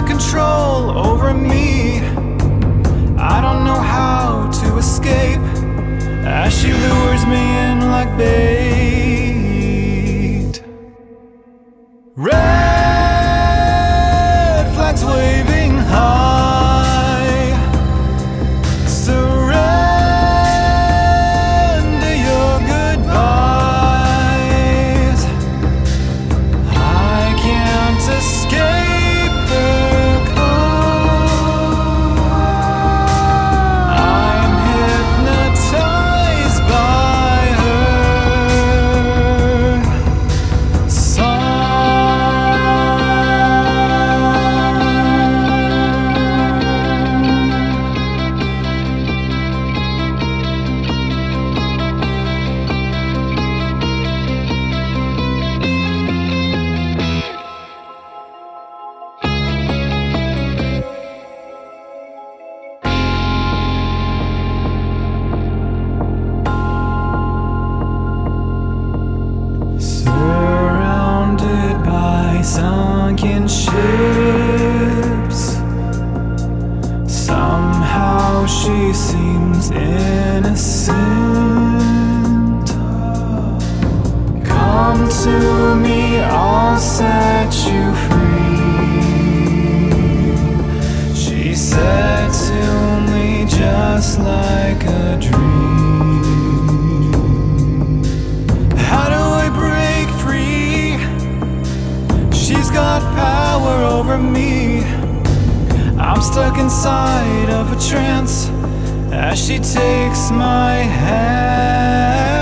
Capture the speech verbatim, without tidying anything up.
control over me. I don't know how to escape as she lures me in like bait. Red flags waving high. Surrender your goodbyes. I can't escape her call. I'm hypnotized by her song. Surrounded by sunken ships, somehow she seems innocent. Come to me, I'll set you free, she said to me, just like a dream. How do I break free? She's got power over me. I'm stuck inside of a trance as she takes my hand.